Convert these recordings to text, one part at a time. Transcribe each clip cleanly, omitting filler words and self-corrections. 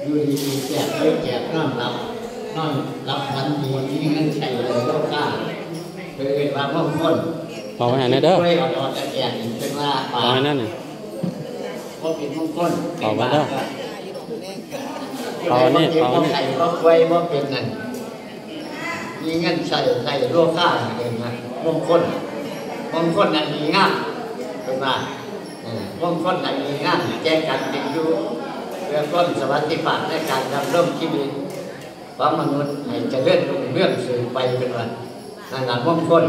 อยู่ดีๆแจกเยอะแจกนอนรับวันดีที่เงินใช้เลยโลกาคือว่าพวกคนพอไปหาในเด้อช่วยเอาแต่แจกเป็นว่าป่าพอนั่นนี่พวกเป็นพวกคนพอมาเด้อพอนี่พอนี่ใส่พวกไว้พวกเป็นนั่นมีเงินใส่โลกาเองนะพวกคนนั่นมีงานเป็นว่าพวกคนนั่นมีงานแจกกันเป็นอยู่เพื่อต้นสวัสดิภาพในการดำรงชีวิตของมนุษย์ให้เจริญรุ่งเรืองสืบไปเป็นว่านั่นแหละพวกคน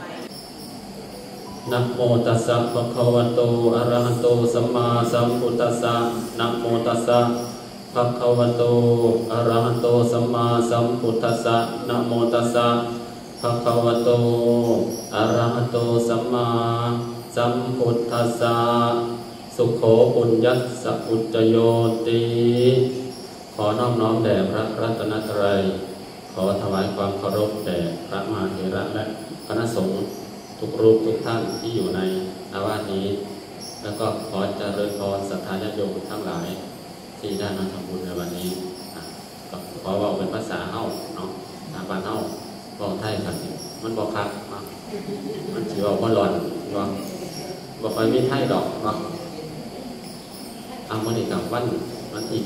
นะโมตัสสะภะคะวะโตอะระหะโตสัมมาสัมพุทธัสสะนะโมตัสสะภะคะวะโตอะระหะโตสัมมาสัมพุทธัสสะนะโมตัสสะภะคะวะโตอะระหะโตสัมมาสัมพุทธัสสะสุโขปุญญัสสะอุจจโยติขอน้อมน้อมแด่พระรัตนตรัยขอถวายความเคารพแด่พระมหาเถระและคณะสงฆ์ทุกรูปทุกท่านที่อยู่ในอาวาสนี้แล้วก็ขอเจริญพรศรัทธาญาติโยมทั้งหลายที่ได้มาทำบุญในวันนี้ก็ขอว่าเป็นภาษาเฮ้าเนาะทางบ้านเฮ้าบอกไทยครับมันบอกครับมันถือว่าบ่หลอนบอกคอยมีไทยดอกเนาะเอาวันนี้กับวันที่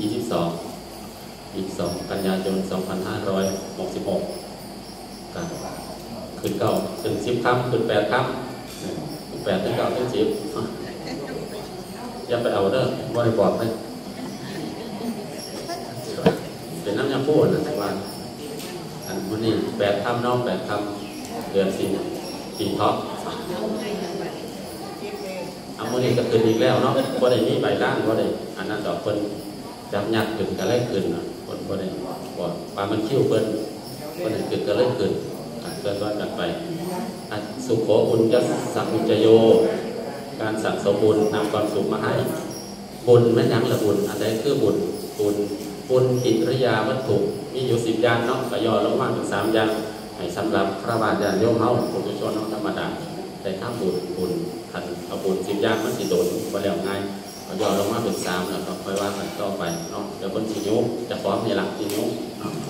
22 กันยายน 2566กันขึ้น9 ถึง 10 ค่ำขึ้น 8 ค่ำ8 ถึง 9 ถึง 10อย่าไปเอาเด้อบริบทไปเป็นน้ำยาพูดนะวันวันนี้8 ค่ำน้อง8 ค่ำเดือน10 ปีท็อปเอาวันนี้ก็ขึ้นอีกแล้วเนาะว่าได้มีใบล่างว่าได้อันนั้นดอกคนจับยัดขึ้นก็เลยขึ้นคนว่าได้บอกปลามันคิ้วเปิ้นว่าได้ขึ้นก็เลยขึ้นเกิดว่ากันไปสุโขปุญญัสสะอุจจโยการสั่งสมบุญนำความสุขมาให้บุญไม่ยังละบุญอันใดคือบุญกิริยาวัตถุมีอยู่10 อย่างเนาะก็ย่อลงมาเป็น3 อย่างให้สำหรับพระบาทญาติโยมเฮาปุถุชนธรรมดาได้ทำบุญทันเอาบุญ10 อย่างมันสิโดนบ่แล้วง่ายก็ย่อลงมาเป็น3แล้วก็ค่อยว่ากันต่อไปเนาะเดี๋ยวคนสิยุบจะพร้อมนี่ล่ะสิยุบเนาะ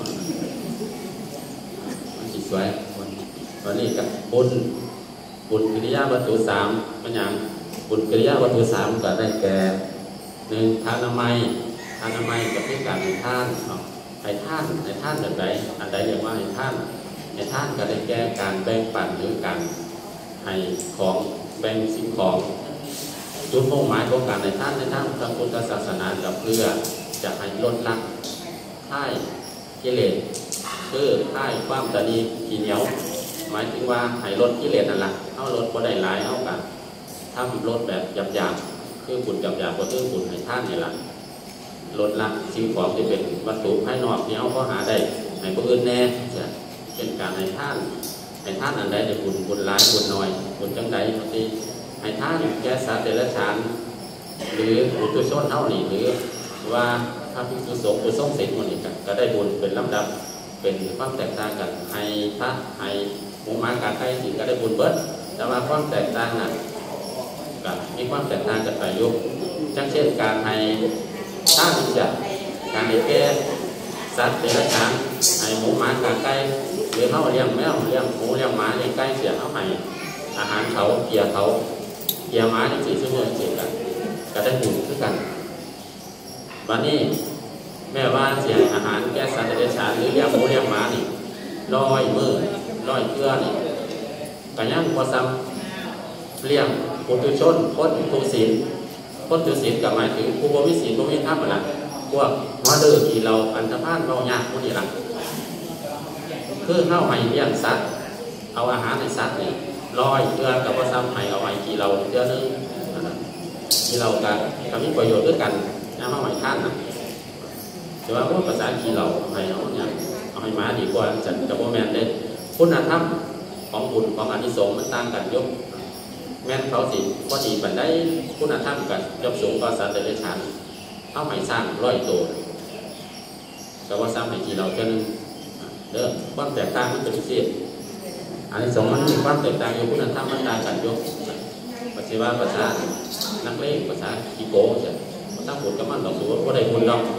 มันสิสวยวันนี้กับบุญกิริยาวัตถุ3มันอย่างบุญกิริยาวัตถุ3ก็ได้แก่1ทานนามัยกับที่การให้ท่านให้ท่านแบบใดอันใดเรียกว่าให้ท่านก็ได้แก่การแบ่งปันหรือการให้ของแบ่งสิ่งของจุดมุ่งหมายของการให้ท่านทางพุทธศาสนากับเพื่อจะให้ลดละค่ายกิเลสคือค่ายความตนีขี้เหนียวหมายถึงว่าให้ลดกิเลสนั่นแหละเอาลดก็ได้หลายเอากันทำลดแบบหยาบๆคือบุญหยาบๆก็คือบุญให้ท่านนี่แหละลดละสิ่งของที่เป็นวัตถุภายนอกที่เอาก็หาได้ให้ผู้อื่นแน่จะเป็นการให้ท่านอันใดในบุญหลายบุญน้อยบุญจังใดบางทีให้ท่านแก่สัตว์เดรัจฉานหรือปุถุชนเท่านี้หรือว่าพระภิกษุสงฆ์ผู้ทรงศีลคนนี้ก็ได้บุญเป็นลำดับเป็นความแตกต่างกันให้พระให้หมู่ม้าการใกล้ชิดก็ได้บุญเบิดแต่ว่าความแตกต่างนั้นก็มีความแตกต่างกันไปยุคเช่นการให้ท่านจะการให้แก่สัตว์เดรัจฉานให้หมู่ม้าการใกล้หรือเขาเลี้ยงแมวเลี้ยงหมูเลี้ยงหมาเลี้ยงไก่เสียเขาให้อาหารเขาเกียร์หมาที่4 ชั่วโมงเสียกันก็ได้บุญขึ้นกันวันนี้แม่ว่าเสียอาหารแก่สัตว์เดรัจฉานหรือเลี้ยงหมูเลี้ยงหมานี่100 มื้อ100 เทื่อนี่ก็ยังพอซ้ำเลี้ยงปุถุชนคนทุศีลก็หมายถึงผู้บ่มีศีลบ่มีธรรมล่ะพวกมาเด้อที่เราอันธพาลเว้ายากพวกนี้ล่ะคือเข้าให้เลี้ยงสัตว์เอาอาหารในสัตว์นี่100 เทื่อกับพอซ้ำให้เอาไว้กี่เราเทื่อนึงที่เราก็มีประโยชน์ด้วยกันนะมาไว้ท่านนะแต่ว่าภาษากี่เราให้เอาเนี่ยเอาให้หมาดีกว่าจัดกับพ่อแม่ได้คุณธรรมของบุญของอานิสงส์มันต่างกันยกแม่นเขาสิพอดีบันได้คุณธรรมกันยกสูงกว่าสัตว์เดรัจฉานเอาให้สร้าง100 ตัวแต่ว่าซ้ำให้กี่เราเท่านึงเด้อความแตกต่างมันเป็นพิเศษอานิสงส์มันมีความแตกต่างอยู่คุณธรรมมันต่างกันยกปัจจุบันภาษานักเลงภาษาขี้โกงใช่ภาษาบุญกับมันเราสูว่าได้บุญดอก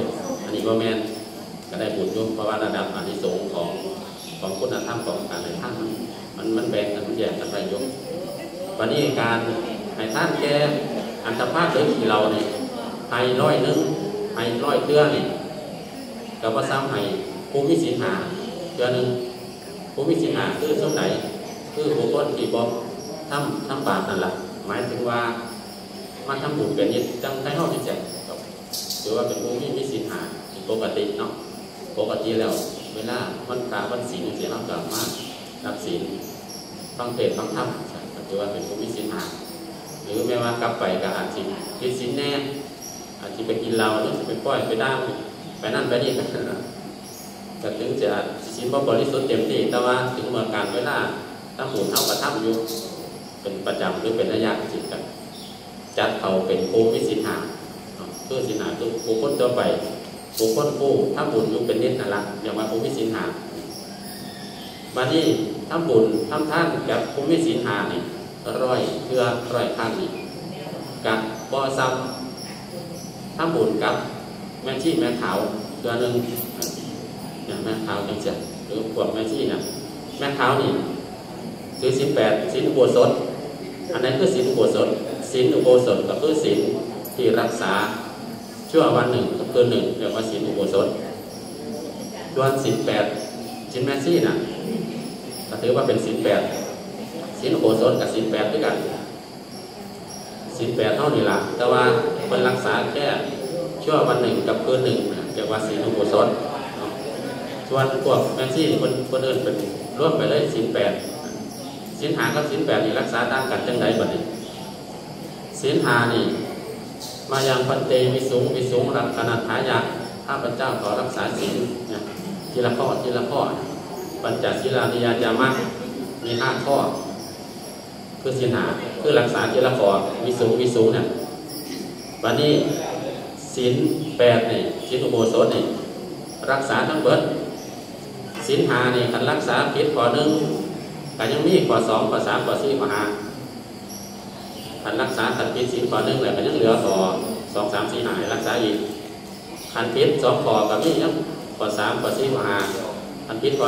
นนี้ว่าแมนก็ได้บุญยุ่งเพราะว่าระดับอานิสงส์ของคุณธรรมของการให้ท่านมันแบ่งกันมันแยกกันไปยุ่งวันนี้การให้ท่านแก่อันตรพาดหรือขี่เราเนี่ยให้100ให้100เทื่อนี่กับว่าซ้ำให้ผู้มีศีลหาเทื่อนึงผู้มีศีลหาคือช่วงไหนคือบุคคลที่บอกทำบาปนั่นแหละหมายถึงว่ามันทำบุญเป็นนิดจังได้ห้องที่แจกหรือว่าเป็นผู้มีศีลหาปกติเนาะปกติแล้วเวลาวันพระวันศีลเสียน้ำกลับมากรับศีลฟังเทศน์ฟังธรรมถือว่าเป็นผู้มีศีลหาหรือแม้ว่ากลับไปก็อาจจะผิดศีลแน่อาจจะไปกินเหล้าหรือจะไปปล่อยไปด่าไปนั่นไปนี่ก็ถึงจะศีลบ่บริสุทธิ์เต็มที่แต่ว่าถึงเมื่อการเวลาถ้าบุญเท่ากับทำอยู่เป็นประจำหรือเป็นระยะจิตกันจัดเขาเป็นผู้มีศีลหาคือศีลหาคือผู้คนตัวไปผู้คนผู้ถ้าบุญอยู่เป็นนิดนั่นแหละอย่างว่าผู้มีศีลหาวันนี้ถ้าบุญทำท่านกับผู้มีศีลหานี่100เทื่อ100ครั้งนี่กับบ่ซ้ำถ้าบุญกับแม่ชีแม่ขาวเทื่อนึงอย่างแม่ขาวจังเสียหรือพวกแม่ชีเนี่ยแม่ขาวนี่คือ18ศีลอุโบสถอันนั้นคือศีลอุโบสถศีลอุโบสถก็คือศีลที่รักษาชั่ววัน1กับคืน1เรียกว่าศีลอุโบสถส่วนศีล8ศีลแม่ชีน่ะก็ถือว่าเป็นศีล8ศีลอุโบสถกับศีล8ด้วยกันศีล8เท่านี้ล่ะแต่ว่าเป็นรักษาแค่ชั่ววัน1กับคืน1เรียกว่าศีลอุโบสถส่วนพวกแม่ชีคนอื่นเป็นร่วมไปเลยศีล8ศีล5กับศีล8นี่รักษาต่างกันจังไดบัดนี้ศีล5นี่มายังปันเตวิสุงรักขณทายะข้าพเจ้าขอรักษาศีลทีละข้อปัญจศีลานิยาจามะมี5ข้อคือศีล5คือรักษาทีละข้อวิสุงเนี่ยวันนี้ศีล8นี่ศีลอุโบสถนี่รักษาทั้งเบิดศีล5นี่คันรักษาผิดข้อ1ก็ยังมีข้อ2ข้อ3ข้อ4ข้อ5คันรักษาขันผิดศีลข้อ1แล้วก็ยังเหลือข้อ2 3 4 5ให้รักษาอีกขันผิด2ข้อก็มียังข้อ3ข้อ4ข้อ5ขันผิดข้อ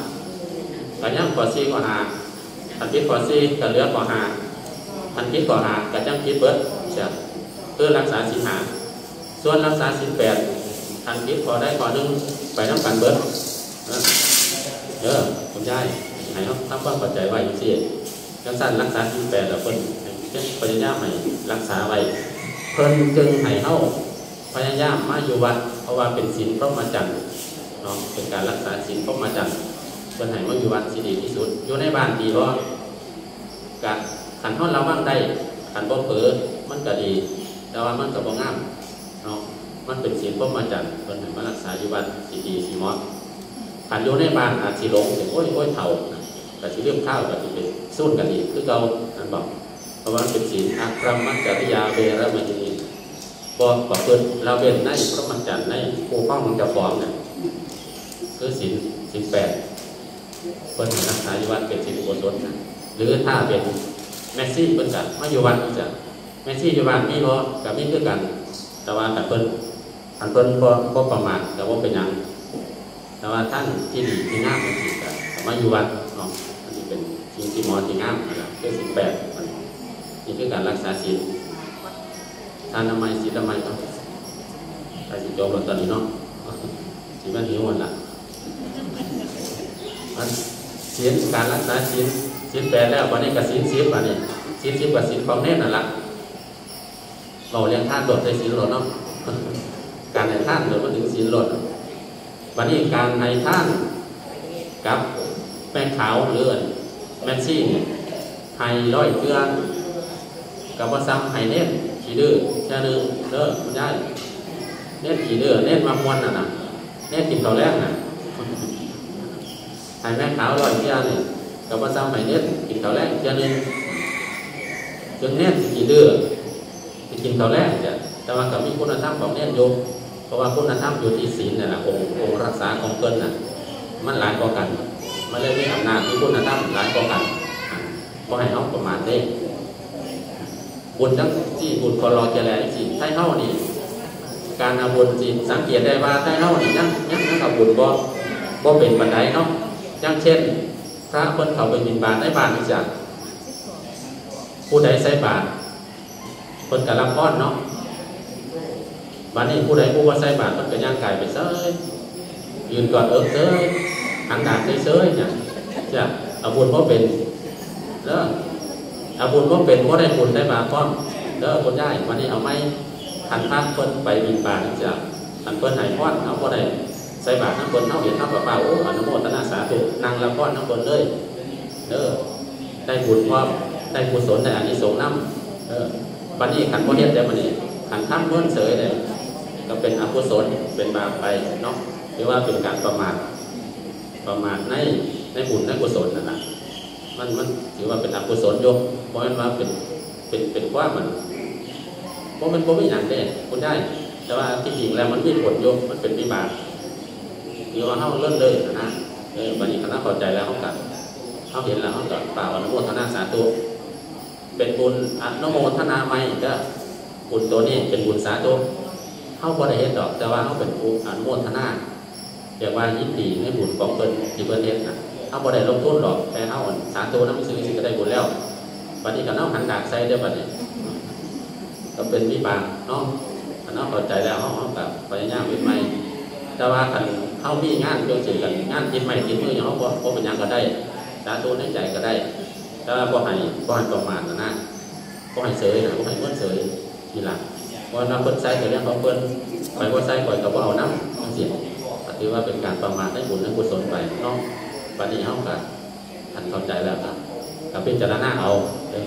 3ก็ยังข้อ4ข้อ5ขันผิดข้อ4ก็เหลือข้อ5ขันผิดข้อ5ก็ยังผิดเบิดใช่เพื่อรักษาศีล5ส่วนรักษาศีล8ขันผิดข้อได้ข้อ1ไปนำกันเบิดคุณยายให้เฮาทำความเข้าใจไว้จังซี่จังซั่นรักษาศีล8แล้วเพิ่นพยายามให้รักษาไว้เพิ่นจึงให้เฮาพยายามมาอยู่วัดเพราะว่าเป็นศีลพรหมจรรย์เนาะเป็นการรักษาศีลพรหมจรรย์เพิ่นให้มาอยู่วัดสิดีที่สุดอยู่ในบ้านดีบ่ก็คันเฮาระวังได้คันบ่เผลอมันก็ดีแต่ว่ามันก็บ่งามเนาะมันเป็นศีลพรหมจรรย์เพิ่นให้มารักษาอยู่วัดสิดีสิเหมาะคันอยู่ในบ้านอาจสิหลงโอ้ยเฒ่าก็สิเรื่องข้าวก็สิเป็นสู้กันอีกคือเก่านั่นบอกเพราะว่าเป็นศีลอัครมัจจริยาเวรมณีบอกเพิ่นเราเป็นในพระมัจจ์ในผู้ป้องเจ้าของเนี่ยคือศีล8เพิ่นรักษาอยู่วัดเป็นศีลอุโบสถนะหรือถ้าเป็นแม่ชีเพิ่นก็มาอยู่วัดจ้ะแม่ชีอยู่บ้านมีบ่ก็มีคือกันแต่ว่าแต่เพิ่นบ่ประมาทแต่ว่าเป็นหยังแต่ว่าท่านที่ดีที่งามจริงๆก็มาอยู่วัดเนาะอันนี้เป็นสิ่งที่เหมาะที่งามนะครับคือศีล8นี่คือการรักษาศีลทานทำไมศีลทำไมครับใครสิจบตอนนี้เนาะศีลมันหิวหมดละศีลการรักษาศีล8แล้ววันนี้กับศีล10วันนี้ศีล10กับศีลของเน้นนั่นละเราเลี้ยงท่านโดดในศีลโดดเนาะการให้ท่านโดดมาถึงศีลโดดวันนี้การให้ท่านกับแม่ขาวหรือแม่ชีให้100เทื่อกับว่าซ้ำให้เน้นขี้ดื้อแค่นึงคุณยายเน้นขี้ดื้อเน้นมามวนน่ะเน้นกินข้าวแรกน่ะให้แม่ขาว100เทื่อนี่กับว่าซ้ำให้เน้นกินข้าวแรกแค่นึงจนเน้นขี้ดื้อจะกินข้าวแรกจ้ะแต่ว่ากับมีคุณธรรมของเน้นโยมเพราะว่าคุณธรรมอยู่ที่ศีลนี่แหละองค์รักษาของเพิ่นน่ะมันหลายกว่ากันมันเลยมีอำนาจมีคุณธรรมหลายกว่ากันก็ให้เอาประมาณได้บุญทั้งที่บุญคอรอเจริญสิให้เท่านี่การเอาบุญสิสังเกตได้ว่าใต้เฮานี่ยังเอาบุญบ่เป็นปานใดเนาะอย่างเช่นพระคนเขาไปบิณฑบาตในบ้านนี่จ้ะผู้ใดใส่บาตรคนกะรับพรเนาะบัดนี้ผู้ใดผู้ว่าใส่บาตรมันก็ย่างกายไปเซ้ยยืนกอดเซ้ยหันหน้าเซ้ยเนี่ยจ้ะเอาบุญบ่เป็นแล้วเอาบุญบ่เป็นบ่ได้บุญได้บาปพร้อมแล้วคนได้วันนี้เอาไม้หันพระคนไปบิณฑบาตจ้ะหันเพิ่นให้พรเอาบ่ได้ใส่บาตรทั้งคนเฮาเห็นเฮาเปล่าๆโอ้อนุโมทนาสาธุนั่งรับพรทั้งคนเลยได้บุญพร้อมได้กุศลได้อานิสงส์นำบัดนี้ขันบ่เฮ็ดได้บัดนี้ขันทำเพิ่นเสยได้ก็เป็นอกุศลเป็นบาปไปเนาะหรือว่าเป็นการประมาทในบุญในกุศลนั่นน่ะมันถือว่าเป็นอกุศลยกเพราะฉะนั้นว่าเป็นความมันเพราะมันบ่มีหยังเด้คุณได้แต่ว่าที่จริงแล้วมันมีผลยกมันเป็นวิบากหรือว่าเฮาเลิ่นเลยนะบัดนี้คณะเข้าใจแล้วเฮาก็เฮาเห็นแล้วเฮาก็กล่าวอนุโมทนาสาธุเป็นบุญอนุโมทนาใหม่ก็บุญตัวนี้เป็นบุญสาธุเฮาบ่ได้เฮ็ดดอกแต่ว่าเฮาเป็นบุญอนุโมทนาเรียกว่ายินดีในบุญของเพิ่นที่เพิ่นเฮ็ดน่ะเฮาบ่ได้ลงทุนหรอกแต่เฮาสาธุนำซื้อสิก็ได้บุญแล้วบัดนี้ก็เฮาหันดากใส่เด้อบัดนี้ก็เป็นวิบากเนาะถ้าเฮาเข้าใจแล้วเฮาก็พยายามเฮ็ดใหม่แต่ว่าคันเฮามีงานจังซี่กันงานกินใหม่กินมื้อหยังเฮาบ่เป็นหยังก็ได้สาธุในใจก็ได้แต่ว่าบ่ให้ประมาทนะบ่ให้เสยนะบ่ให้เงินเสยทีหลังบ่นำเพิ่นใส่ก็เรื่องของเพิ่นไปบ่ใส่ข่อยก็บ่เอานำจังซี่ก็ถือว่าเป็นการประมาทในบุญในกุศลไปเนาะบัดนี้เฮาก็ท่านเข้าใจแล้วก็พิจารณาเอา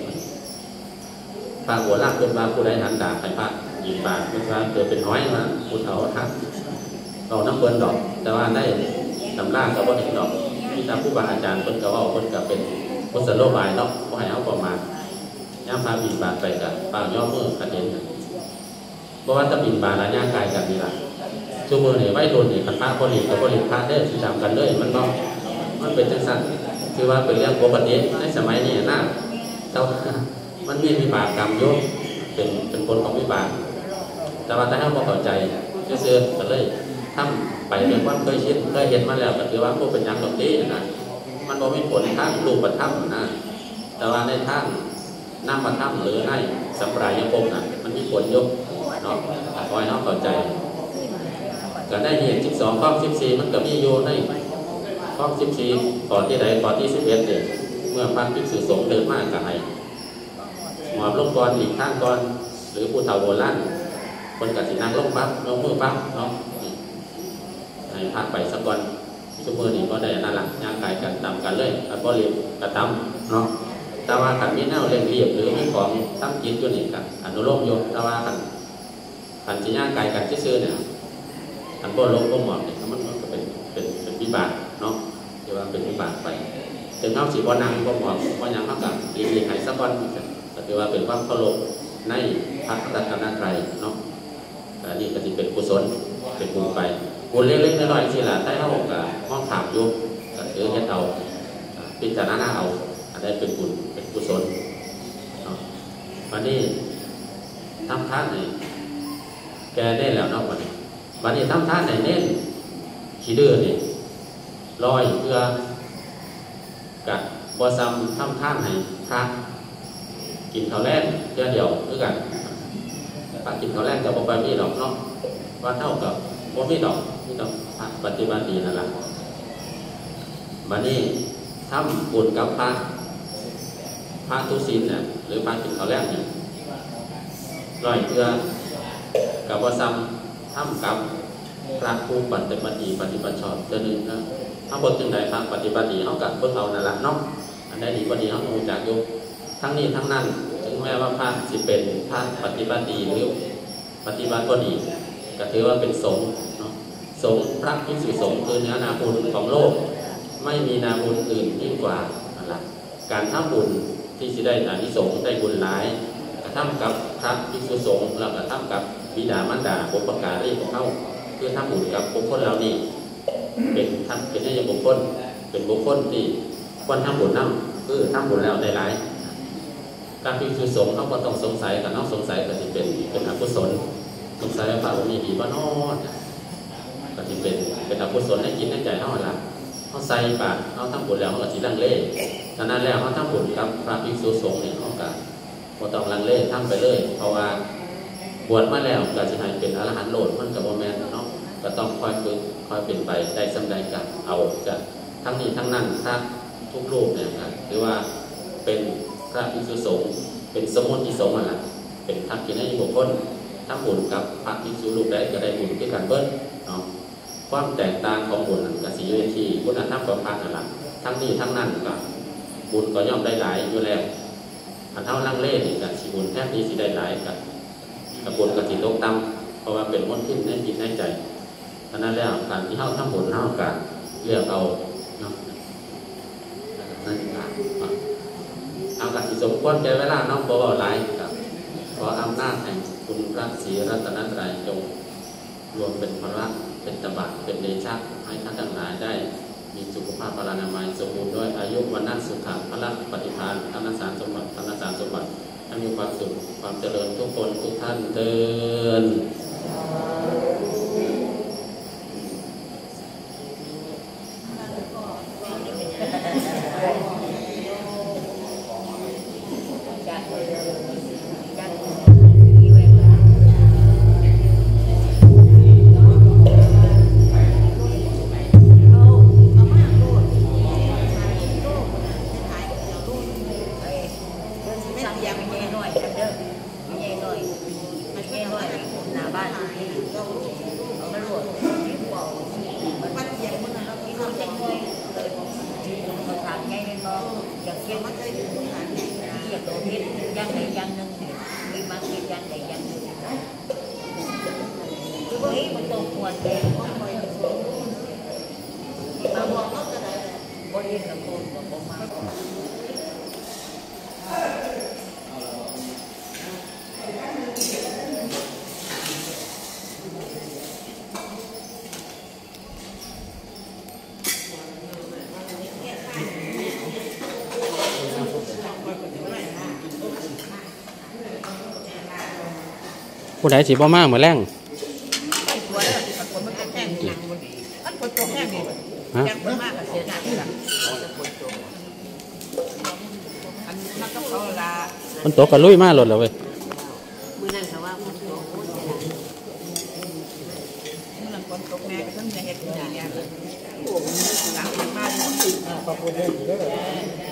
พระหัวลากขึ้นมาผู้ใดหันดาบให้พระยิงบาทมันว่าเกิดเป็นน้อยมาผู้เฒ่าทักเอาน้ำเพิ่นดอกแต่ว่าได้ตำราก็บ่เห็นดอกมีแต่ผู้บาอาจารย์เพิ่นก็เว้าเพิ่นก็เป็นกุศโลบายเนาะบ่ให้เอาประมาทย่างพาบิณฑบาตไปกับปางย่อมือกันเห็นเพราะว่าถ้าบิณฑบาตแล้วย่างกายกันนี่ล่ะชั่วโมงนี่ไว้โดนนี่ขันพระคนนี้กับคนนี้พระได้ที่ทำกันเลยมันเป็นจังสันคือว่าเป็นเรื่องปกติในสมัยนี้นะแต่มันมีวิบากกรรมโยมเป็นผลของวิบากแต่ว่าถ้าเราเข้าใจเสื่อกันเลยทำไปเป็นความเคยชินเคยเห็นมาแล้วก็ถือว่าพวกเป็นอย่างดอกนี้นะมันบ่มีผลทางรูปธรรมนะแต่ว่าในทางนามธรรมหรือในสัมปรายภพน่ะมันมีผลยกเนาะคอยน้องเข้าใจก็ได้เหตุ12ข้อ14มันก็มีอยู่ในข้อ14ข้อที่ใดข้อที่11เนี่ยเมื่อพระภิกษุสงฆ์เดินมากกับให้หมอบลงก่อนอีกข้างก่อนหรือผู้เฒ่าโบราณคนกับสินั่งลงปั๊บลงมือปั๊บเนาะให้พักไปสักก่อนชั่วโมงนี้ก็ได้นั่นแหละย่างกายกันตามกันเลยแล้วก็เรียนกระทำเนาะแต่ว่าขันมีแนวเรียนเรียบหรือมีของตั้งจิตอยู่นี่กันอนุโลมโยแต่ว่าขันจีย่างกายกันซื่อเนี่ยขันบ่ลงบ่หมอบเนี่ยมันก็เป็นวิบากเนาะที่ว่าเป็นวิบากไปถึงเขาสีบ่นั่งบ่หมอบบ่ยังเขากับหลีกให้สักวันก็ถือว่าเป็นความเคารพในพระรัตนตรัยเนาะอันนี้ก็จะเป็นกุศลเป็นบุญไปบุญเล็กๆน้อยๆสิล่ะใต้เฮากับห้องถามอยู่ก็ถือเฮ็ดเอาพิจารณาเอาอันนี้เป็นบุญเป็นกุศลเนาะวันนี้ทำทานนี่แกได้แล้วเนาะวันนี้ทำทานไหนเน้นขี้ดื้อนี่ลอยเพื่อกับบ่ซ้ำทำทานให้พระกินข้าวแลงเดียวคือกันพระกินข้าวแลงกับบ่ไปมีดอกเนาะว่าเท่ากับบ่มีดอกนี่ต้องปฏิบัติดีนั่นแหละวันนี้ทำบุญกับพระทุศีลเนี่ยหรือพระกินข้าวแลงเนี่ยลอยเพื่อกับบ่ซ้ำทำกับพระผู้ปฏิบัติดีปฏิบัติชอบจะนึงนะถ้าบทจึงใดพระปฏิบัติดีเขากับเพิ่งเอานั่นแหละเนาะอันใดดีกว่าดีเขาคงจากยกทั้งนี้ทั้งนั้นถึงแม้ว่าพระสิเป็นพระปฏิบัติดีหรือปฏิบัติก็ดีก็ถือว่าเป็นสงฆ์เนาะสงฆ์พระภิกษุสงฆ์คือเนื้อนาบุญของโลกไม่มีนาบุญอื่นยิ่งกว่านั่นแหละการทำบุญที่จะได้อานิสงส์ได้บุญหลายกระทำกับพระภิกษุสงฆ์แล้วกระทำกับบิดามารดาบุพการีของเขาคือทำบุญกับบุคคลเหล่านี้เป็นให้บุคคลเป็นบุคคลที่ควรทำบุญนั่งคือทำบุญแล้วได้หลายการภิกษุสงฆ์เขาก็ต้องสงสัยกับน้องสงสัยก็จะเป็นอกุศลสงสัยว่าพระองค์นี้ดีว่านอนก็ที่เป็นอกุศลในจิตในใจเท่านั้นเขาใส่บาตรเขาทำบุญแล้วเขาก็สิลังเลฉะนั้นแล้วเขาทำบุญกับพระภิกษุสงฆ์เนี่ยเขาก็บ่ต้องลังเลทำไปเลยเพราะว่าบวชมาแล้วก็จะให้เป็นอรหันต์โลดมันกับโมเมนต์เนาะก็ต้องคอยฝึกคอยเป็นไปได้สำใดกันเอาจะทั้งนี้ทั้งนั้นถ้าทุกรูปเนี่ยนะหรือว่าเป็นพระภิกษุสงฆ์เป็นสมุทิสงฆ์อะไรเป็นทักษิณให้บุคคลทั้งบุญกับพระภิกษุรูปใดก็ได้บุญด้วยกันเบิ้ลเนาะความแตกต่างของบุญกับสีวิธีคุณธรรมของพระนั่นแหละทั้งนี้ทั้งนั้นก็บุญก็ย่อมได้หลายอยู่แล้วอันเท่าลังเล่นี่กับสีบุญแทบนี้สีได้หลายกับบุญกับสีโลกต่ำเพราะว่าเป็นมนทินในจิตในใจฉะนั้นแล้วการที่เข้าทำบุญเข้าการเลือกเอาเนาะนั่นเองเอาการที่สมควรแก่เวลาน้องบ่หลายกับขออำนาจแห่งคุณพระศรีรัตนตรัยจงรวมเป็นพระเป็นตบะเป็นเดชะให้ท่านทั้งหลายได้มีสุขภาพพลานามัยสมบูรณ์ด้วยอายุวันนั้นสุขะพละปฏิภาณธนสารสมบัติธนสารสมบัติให้มีความสุขความเจริญทุกคนทุกท่านเดินผู้ใดสิบ่มากเหมือนแรงมันโตกันลุยมากหลดแล้วเว้ยมือนั่นเขาว่ามันโตโอ้ยมือนั่นคนตกแม่ก็ต้องจะเห็ดอย่างนี้โอ้โหหลังมากขอบคุณเลย